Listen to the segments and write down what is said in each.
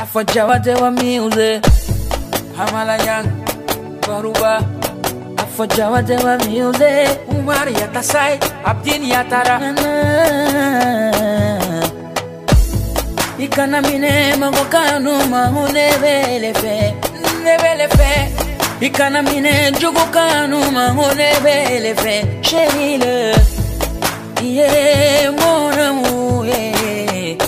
Afajawa dewa music Hamalayan Baruba Afajawa dewa music Umar yatasai Abdin yatara Ikana mine magokanu mahulebelefe Nebelefe Ikana mine jugokanu mahulebelefe Sherile Yeah, mon amour, yeah.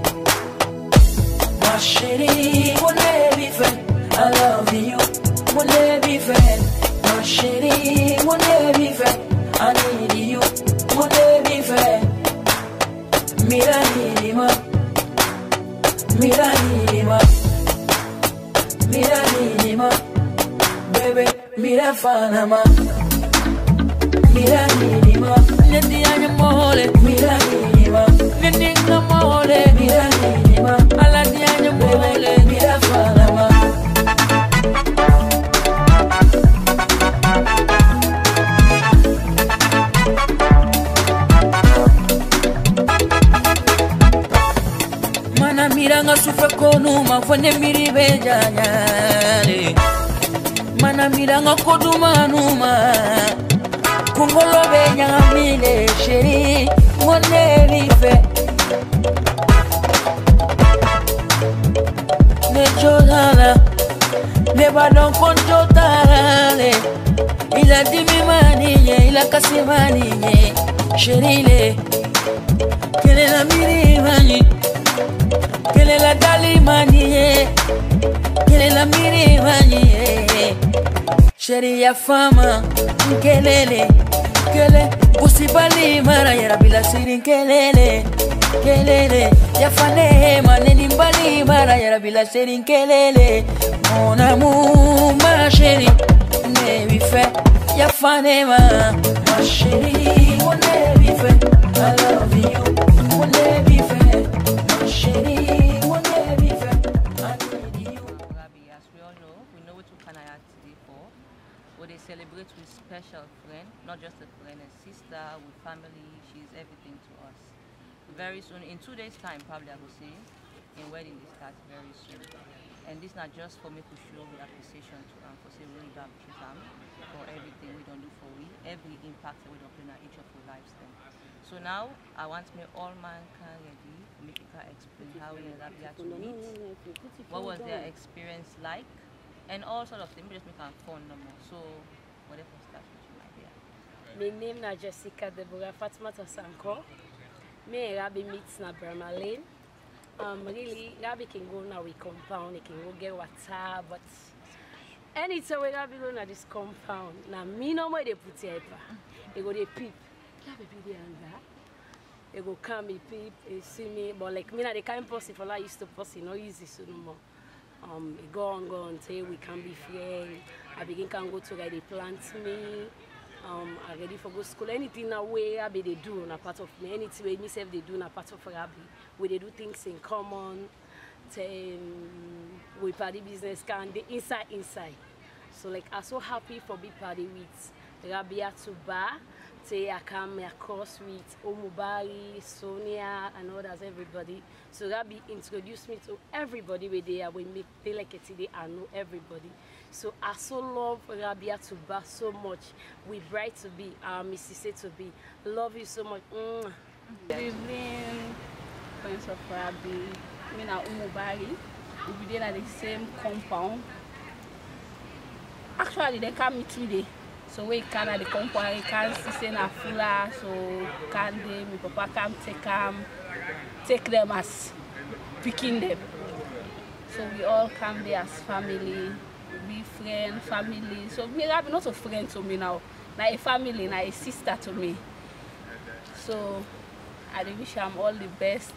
My chérie, mon baby friend, I love you, mon baby friend. My chérie, mon baby friend, I need you, mon baby friend. Mira nima, mira nima, mira nima, baby, mira fanama. Mira nima, neti anya mole. Mira nima, neti nga mole. Mira nima, ala di anya mole. Mira fanama. Mana mira nga sufe konuma fone miri bejanyale. Mana mira nga koduma numa. Kungolo benya mile sheri mone rife ne jodala ne badon konto tarale ila dimi maniye ila kasimaniye sherile kele la miri mani kele la dali maniye kele la miri maniye sheri ya fama kelele kele busibali mara yara bila sirin kelele kelele ya fane maneni mbali mara yara bila sirin kelele mon amour ma chérie ne vi fait ya fane ma chérie mon ne vi fait I love you mon ne vi fait ma chérie mon ne vi fait I need you. Rabi, as we all know, we know what Kanaya today for. What they celebrate with special friend, not just a friend, a sister, with family. She's everything to us. Very soon, in 2 days' time, probably I will say, in wedding they start very soon. And this not just for me to show with appreciation to for say we don't appreciate for everything we don't do for we, every impact that we don't play in each of our lives then. So now I want me all man can ready, make you explain how we are to meet. What was their experience like? And all sort of things, just make a fun number. So, whatever starts with you, my dear. My name is Jessica Deborah Fatmata Sanko. Me Rabi meets na Burma Lane. Really, Rabi can go now we compound, he can go get water, but anytime we Rabi go na this compound, na me no more they put here. They go they peep. Rabi be there and that. They go come, he peep, he see me, but like me na the kind person for I used to post, no easy so no more. Go on, say we can be friends. I begin can go to they plant me. I ready for go school. Anything na way I be they do na part of me. Anything way myself they do na part of Rabi. We they do things in common. We party business can the inside. So like I'm so happy for big party with Rabia Tuba. Say I come across with Omubari, Sonia, and others, everybody. So Rabbi introduced me to everybody with there. We make feel like it today. I know everybody. So I so love Rabia Tuba so much. We bright to be, Mrs. to be. Love you so much. Good evening, friends of Rabbi. Me na Omubari. We be there at the same compound. Actually, they come meet today. So we can at the compound, we can see na fula, so can they, my papa can take them as picking them. So we all come there as family, be friend, family. So me Rabbi not a friend to me now, like a family, like a sister to me. So I wish I'm all the best.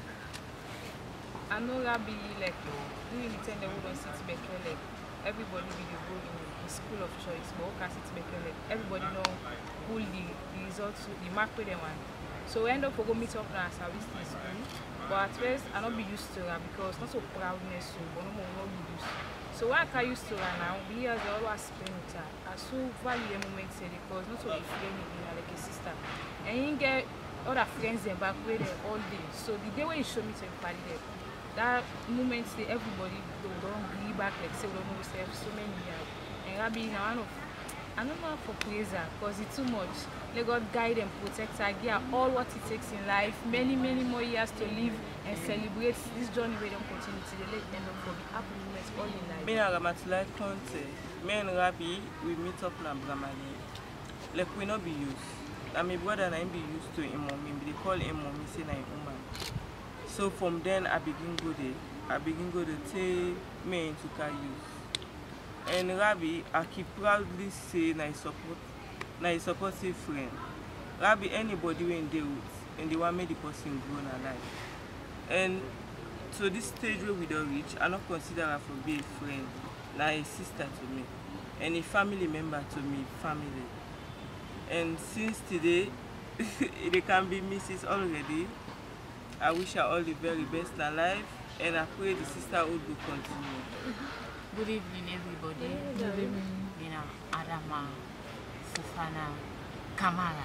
I know Rabbi like during the time they wouldn't sit back like everybody will go in school of choice, but can sit back like everybody know who the results, the mark with them one. So we end up go meet up now as service in school. But at first I not be used to that because not so proudness, but no more not be used. So what I used to her now, we as always spend with her. I so value the moment because not so be friend like a sister. And you get other friends them back where they all day. So the day when you show me to party there, that moment say everybody don't agree back like say we don't know ourselves so many years. And Rabbi now I don't know how for praise her because it's too much. Let God guide and protect her, give her all what it takes in life, many more years to live and celebrate this journey where don't continue to let them know for the happy moments all in life. Me and Ramatulai Conte, me and Rabbi, we meet up in Bramale. Like we not be used. And my brother and I be used to him mommy. They call him mommy, say na him woman. So from then I begin go to take me into car use. And Rabbi, I keep proudly say na a supportive friend. Rabbi, anybody when they with and they want make the person grow in life. And to this stage where we don't reach, I don't consider her for be a friend, like a sister to me, and a family member to me, family. And since today, they can be Mrs. already. I wish her all the very best in life, and I pray the sisterhood will continue. Good evening, everybody. Good evening. You know, Adama, Fufana, Kamara.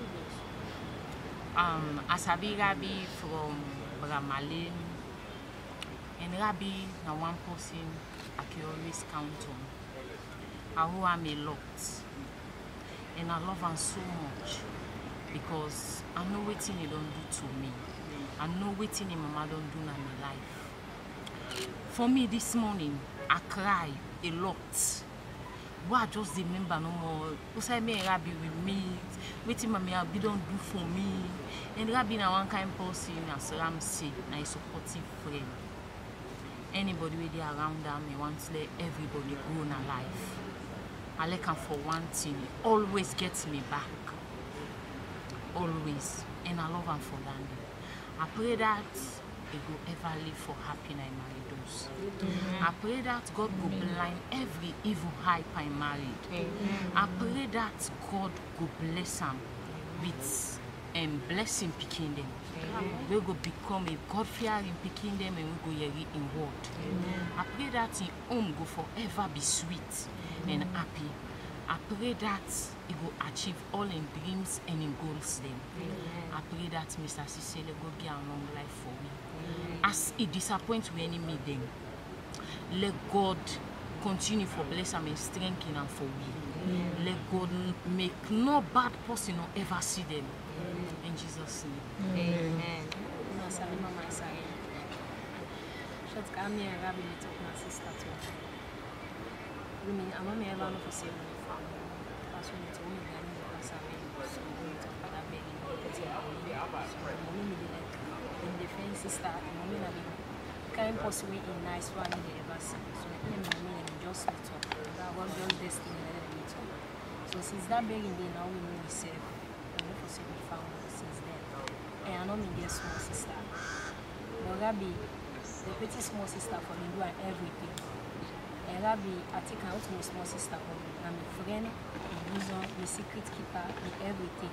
Asabi Rabbi from Bramale, and Rabbi na one person I can always count on. I owe him a lot, and I love him so much because I know what he don't do to me. I know what his mama don't do in my life. For me this morning, I cry a lot. But I just remember no more. Because I made Rabbi with me, waiting my Rabbi don't do for me. And Rabbi na one kind person, as Ram say, na a supportive friend. Anybody with you around them, I want to let everybody grow in life. I like him for one thing, he always gets me back. Always. And I love him for that. I pray that he will ever live for happy and married those. I pray that God will blind every evil hype I married. I pray that God will bless him with blessing picking them. We will become a God-fearing picking them and we go hear it in word. I pray that in home go forever be sweet and happy. I pray that he will achieve all in dreams and in goals them. I pray that Mr. Sisele go get a long life for me. As he disappoints when he meet them, let God continue for bless him and strengthen him for me. Let God make no bad person or ever see them. In Jesus' name. Amen. Salima my side. Should come here and Rabbi to my sister too. I mean, I'm not ever for saving the family. That's when it's only going to be so we need to put that baby in the so mommy me like in defense sister and mommy na be kind possibly in nice one in the ever see. So I think mommy and just meet up. That one just destiny let them meet up. So since that beginning day now we know we save. We know for saving the family since then. And I know me get small sister. But Rabbi, the pretty small sister for me do everything. And Rabbi, I take out my small sister for me. I'm a friend, my bosom, my secret keeper, and everything.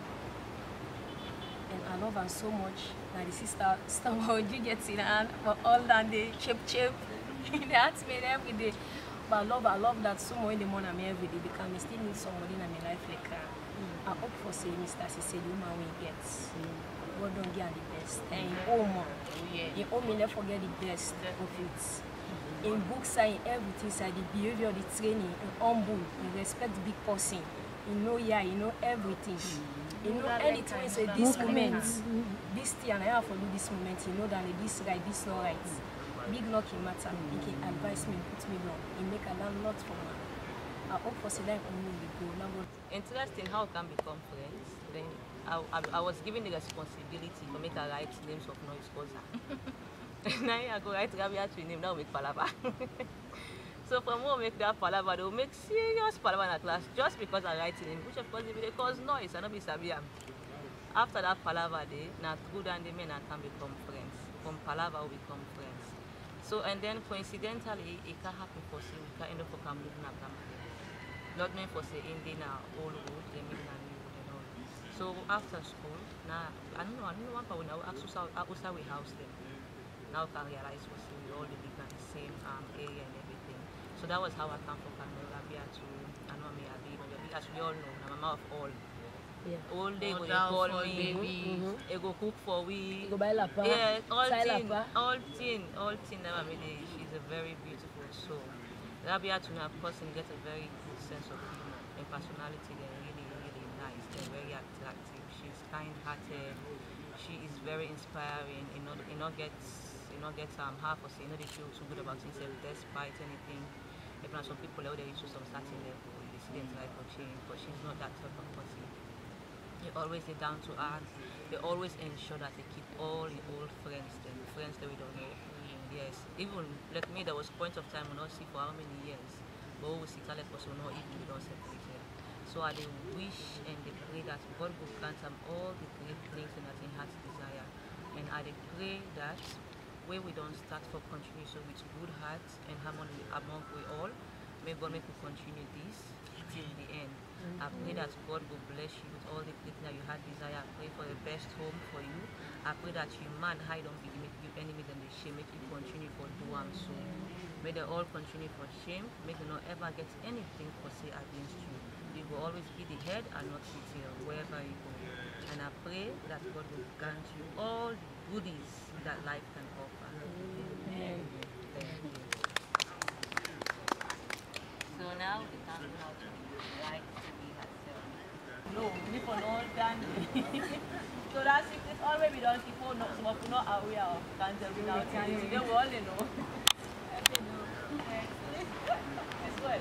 And I love her so much. Now the sister, how you get in hand for all that day, chip. That's me every day. But I love that so much in the morning every day because I still need somebody in my life like her. I hope for say Mr. Sisele, the woman we get. God don't get the best. And you owe me never forget the best of it. In books, in everything, so the behavior, the training, humble, you respect big person. You know everything. You know anything you say this moment, this thing and I have to do this moment, you know that this right, this not right. Big lucky matter, he can advise me, put me down, he make a lot for me. I hope for that only go. Interesting how we can become friends. Then I was given the responsibility to make a right names of noise causer. Now I go write Rabbi to name, now make palava. So from where we make that palava, they will make serious palava in the class just because I write name, which of course they cause noise and not be sabiam. After that palava day, now through that the men can become friends. From palava we become friends. So and then coincidentally it can happen for say we can end up for living in Bramale. Not meant for say in now old road, they mean and new road and all. So after school, now I don't know one part when I also we house them. Now I can realize we all live in the same area and everything. So that was how I come from Rabia to Anomi Abi. As we all know, I'm mama of all. All day go Order call for me. baby. He go cook for we. Go buy lapa. Yeah, all Sell thing, lapa. all thing that I mean, she's a very beautiful soul. Rabia Tuna person gets a very good sense of humor and personality. They're really nice. They're very attractive. She's kind-hearted. She is very inspiring. You know gets half or say they feel too good about themselves despite anything. Even some people out there to some certain level, they see them try for change, but she's not that type of person. They always down to earth. They always ensure that they keep all the old friends that we don't know. Yes, even like me, there was point of time we not see for how many years, but we see talent person not even we don't separate. So I dey wish and they pray that God will grant them all the great things and that in heart's desire. And I dey pray that where we don't start for continue so with good heart and harmony among we all, may God make we continue this till the end. I pray that God will bless you with all the things that you had desire. I pray for the best home for you. I pray that you man hide on be make you enemies and they shame, make you continue for do am so. May they all continue for shame, make you not ever get anything for say against you. You will always be the head and not the tail wherever you go. And I pray that God will grant you all the goodies that life can offer. Amen. Thank you. So now we can know how to like to be herself. No, we for no done. So that's it. It's already done. People not aware of cancer without it. They will all know. As well.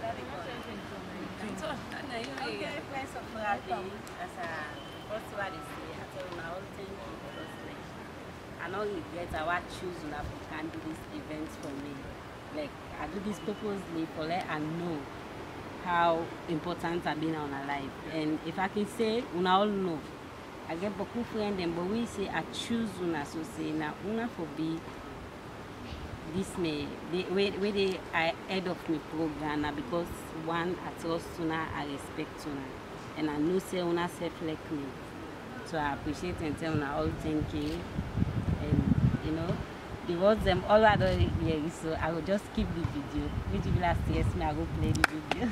Okay, friends of Rabi, as a first word is I tell you now, thank you because I know regret I choose una can do this event for me. Like I do this purposely for let and know how important I've been on our life. And if I can say una all know, I get beaucoup friends them, but we say I choose una so say now una for be this may where they are head of my program now because one I trust una, I respect una, and I know say una self like me. So I appreciate and tell una all thank you. And you know, the words them all I don't hear, so I will just keep the video. Which will last yes me I go play the video.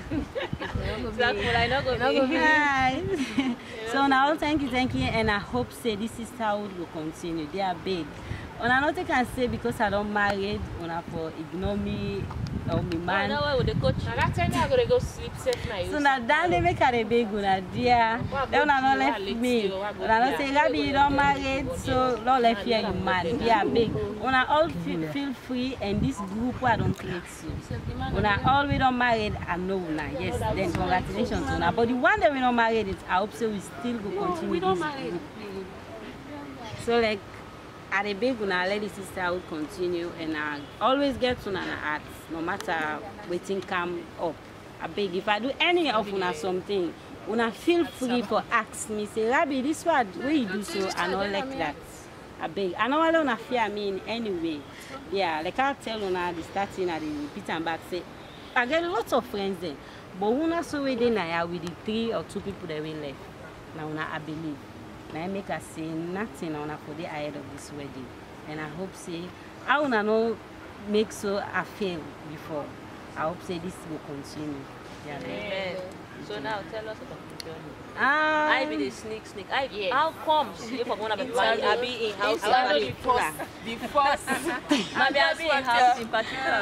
So now thank you, and I hope say this sisterhood will continue. They are big. And I don't can say because I don't married, una for ignore me or me man. Now why would the coach? That time I gotta go sleep safe now. So now that they make a big una dear. They una not left me. Una not say Gabi you don't married, so not left here you man. They are big. Una all feel free, and this group I don't create so. Una all we don't married and no una. Yes, then congratulations una. But the one that we not married, it I hope so we still go continue this group. So like. At a big una let the sisterhood continue, and I always get to an heart no matter waiting come up. I beg if I do any of una something, una feel free for ask me say Rabi this what you do so and all like that. I beg. I know I don't fear me in any way. Yeah, like I tell una the starting and the repeat and back say I get lots of friends there, but una so we dey now with the 3 or 2 people that we left. Now una I believe. Now I make us say nothing on for the ahead of this wedding, and I hope say I wanna know make so I fail before. I hope say this will continue. Yeah. Amen. So now tell us about the journey. I be the sneak. How come if I'm gonna be married, I be in house in particular? Maybe I be in house in particular.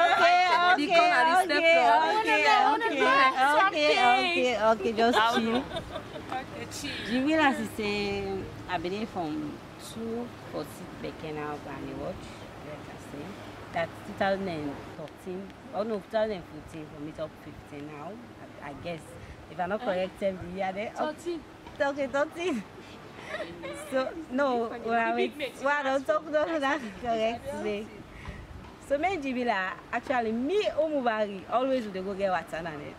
Okay, just chill. Jibila is saying I believe from 2 for sit back now and watch, like I say. That's 2013. Oh no, 2014 for meet up 15 now. I guess if I'm not corrected, the year there. 13. Okay, 13. So no, I don't talk about that correctly. So me Jibila actually me Omubari always would go get water on it.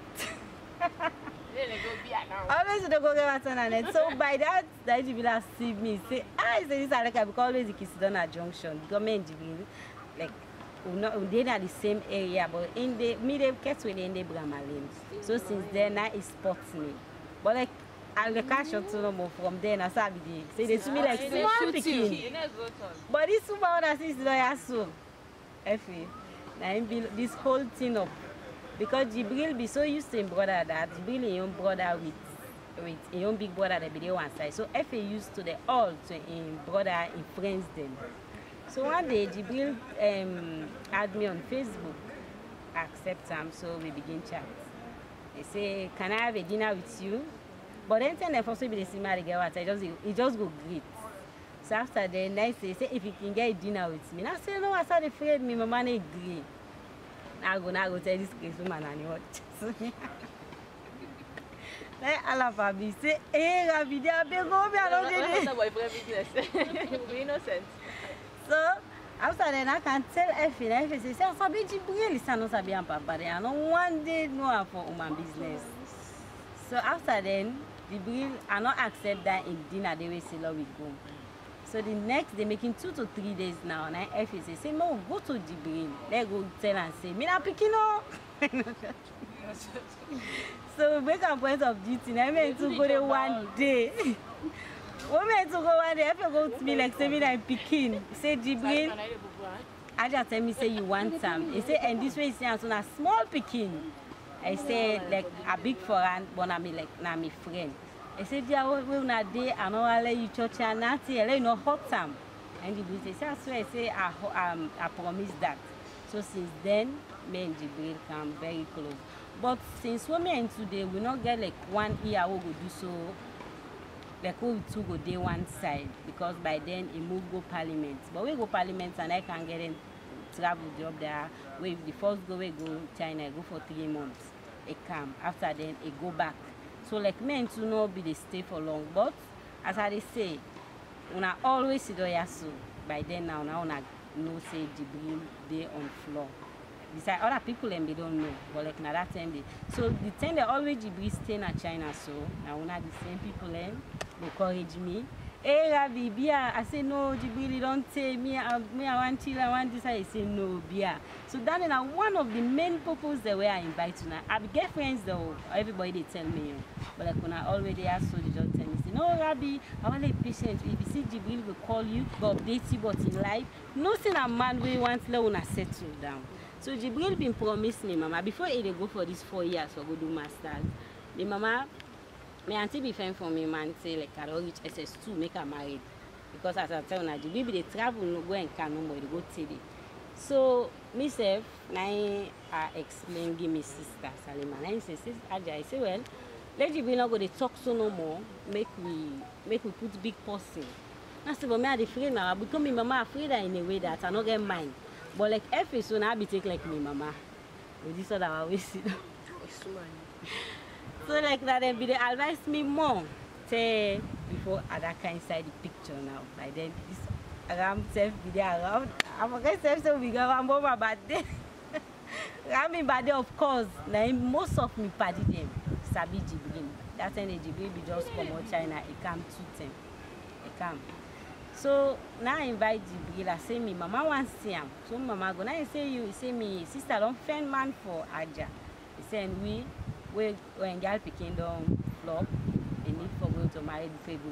Always would go get water on it. So by that Jibila see me say say this I like because always the kids done at junction. Government Jibila like they are the same area, but in the middle cats with in the Brahma Lane. So since then I sports me. But like I can't shot no more from then I saw the say they to me like small picking. But this super one is lawyer so Effie. Now build this whole thing up. Because Jibril be so used to him brother that Jibril is your brother with with a own big brother, they be there one side. So Effie used to the all to him brother, him friends them. So one day Jibril add me on Facebook, accept him, so we begin chat. They say, can I have a dinner with you? But then they also be the same girl what he just go greet. So after the night they say if you can get a dinner with me. And I say no, I started afraid me mama not agree. I go tell this case woman and what. Like Alafabi say, hey Rabi, they are big over I don't get it. Boyfriend business. Be innocent. So after then I can tell Effie, Effie say, I sabi Jibril, I no sabi am papa. I no one day know for woman business. So after then, Jibril, I not accept that in dinner they will say we go. So the next day, making 2 to 3 days now, and Effie say, no, go to Jibril. They go tell and say, me not picking up. So we make a point of duty. I meant to go there one day. We meant to go one day. If you go to me like say me I'm picking, say Jibril. I just tell me say you want some. He say and this way he say as soon as small picking. I say like a big foreign, but I mean like na my friend. I said yeah we una day I know I let you church and nothing. I let you know hot time. And Jibril say I swear I say I promise that. So since then, me and Jibril come very close. But since we and today, we not get like 1 year we go do so. Like we two go day one side because by then it move go parliament. But we go parliament and I can get in travel job there. We the first go we go China, go for 3 months. It come after then it go back. So like men to know be they stay for long. But as I say, una always see the so by then now una know say Jibril they on floor. Besides other people and they don't know, but like now that time they so the time they always Jibril stay in China, so now una the same people and encourage me. Hey Rabi, Bia, I say no, Jibril don't say me I want chill, I want this. I say no, Bia. So that is one of the main purposes that we are invited now. I get friends though, everybody they tell me, but like when I already ask so they just tell me, say, no Rabi, I want to be patient. If you see Jibril will call you, go update you, but in life, nothing a man will want to let settle down. So Jibril been promised me, mama, before he go for these 4 years for go do masters, the mama, my auntie be friend for me, man, say like I don't reach SS2, make her married. Because as I tell you, Jibril they travel, no go and come no more, they go TV. So myself, I explain, give me sister Salima. I say, sister Aja, I say, well, let Jibril not go they talk so no more, make we put big person. I say, but me I afraid now, I become my mama afraid in a way that I not get mine. But like every soon I be take like me mama. With this other always see. So like that then be they advise me more. Say before other kind inside the picture now. Like then this around self be there around. I forget self so we go around over but then around me but of course now most of me party them Sabi Jibril. That time the Jibril be just come out China, it come 2 times. It come. So now I invite Jibril, I say me, mama wants to see him. So mama go, now I say you, say me, sister don't find man for Aja. He say and we when girl picking down flop, they need for going to marry before